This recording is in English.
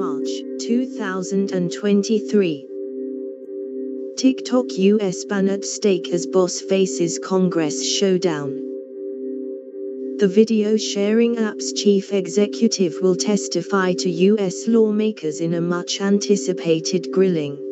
March 2023. TikTok US ban at stake as boss faces Congress showdown. The video sharing app's chief executive will testify to US lawmakers in a much-anticipated grilling.